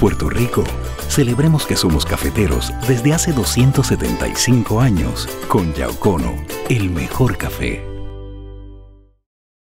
Puerto Rico. Celebremos que somos cafeteros desde hace 275 años con Yaucono, el mejor café.